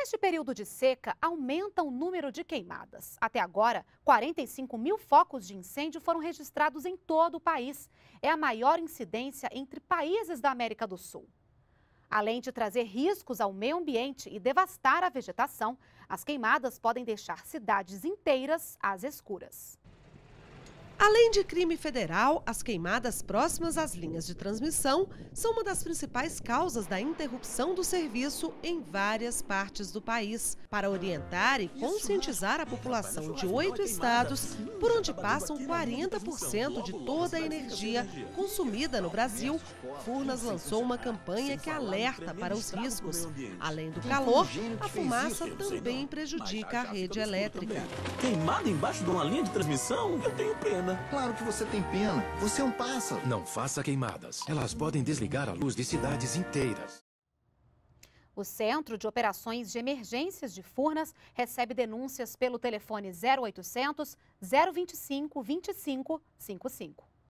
Neste período de seca, aumenta o número de queimadas. Até agora, 45 mil focos de incêndio foram registrados em todo o país. É a maior incidência entre países da América do Sul. Além de trazer riscos ao meio ambiente e devastar a vegetação, as queimadas podem deixar cidades inteiras às escuras. Além de crime federal, as queimadas próximas às linhas de transmissão são uma das principais causas da interrupção do serviço em várias partes do país. Para orientar e conscientizar a população de 8 estados, por onde passam 40% de toda a energia consumida no Brasil, Furnas lançou uma campanha que alerta para os riscos. Além do calor, a fumaça também prejudica a rede elétrica. Queimado embaixo de uma linha de transmissão? Eu tenho pena. Claro que você tem pena. Você é um pássaro. Não faça queimadas. Elas podem desligar a luz de cidades inteiras. O Centro de Operações de Emergências de Furnas recebe denúncias pelo telefone 0800 025 2555.